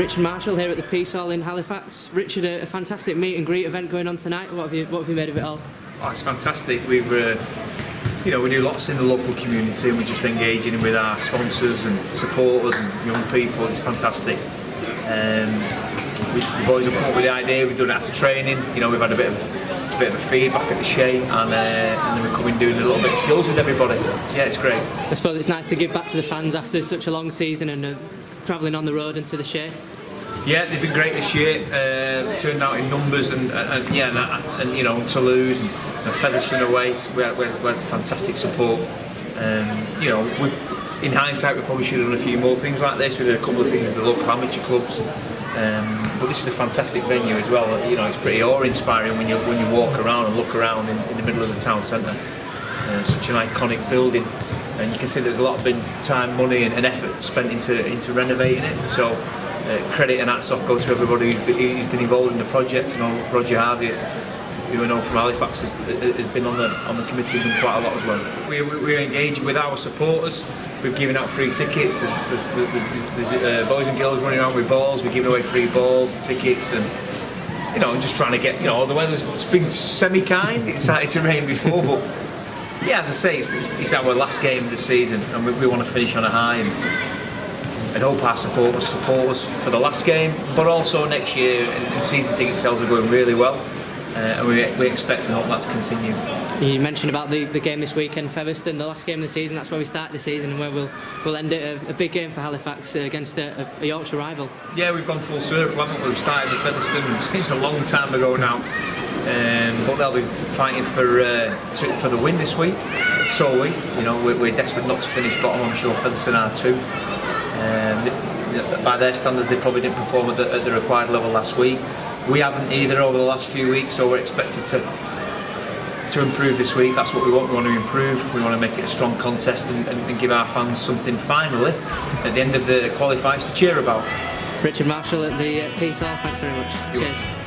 Richard Marshall here at the Peace Hall in Halifax. Richard, a fantastic meet and greet event going on tonight. What have you made of it all? Oh, it's fantastic. We do lots in the local community, and we're just engaging with our sponsors and supporters and young people. It's fantastic. The boys have come up with the idea. We've done it after training. We've had a bit of feedback at the Shea, and then we're coming doing a little bit of skills with everybody. Yeah, it's great. I suppose it's nice to give back to the fans after such a long season and travelling on the road into the Shea. Yeah, they've been great this year. Turned out in numbers and Toulouse and Featherstone away. We had fantastic support. In hindsight, we probably should have done a few more things like this. We did a couple of things with the local amateur clubs. But this is a fantastic venue as well. It's pretty awe-inspiring when you walk around and look around in the middle of the town centre. Such an iconic building, and you can see there's a lot of time, money, and effort spent into renovating it. So credit and hats off go to everybody who's been involved in the project. Roger Harvey, who I know from Halifax, has been on the committee and done quite a lot as well. We're engaged with our supporters. We've given out free tickets. There's boys and girls running around with balls. We're giving away free balls, tickets, and just trying to get the weather's been semi-kind. It started to rain before, but yeah, as I say, it's our last game of the season, and we want to finish on a high and hope our supporters support us for the last game, but also next year. And season ticket sales are going really well. And we expect and hope that to continue. You mentioned about the game this weekend, Featherstone, the last game of the season. That's where we start the season and where we'll end it. A big game for Halifax against a Yorkshire rival. Yeah, we've gone full circle, haven't we? We've started with Featherstone. It seems a long time ago now, but they'll be fighting for the win this week. So we're desperate not to finish bottom. I'm sure Featherstone are too. By their standards, they probably didn't perform at the required level last week. We haven't either over the last few weeks, so we're expected to improve this week. That's what we want. We want to improve. We want to make it a strong contest and give our fans something finally at the end of the qualifiers to cheer about. Richard Marshall at the Peace Hall, thanks very much. Cheers.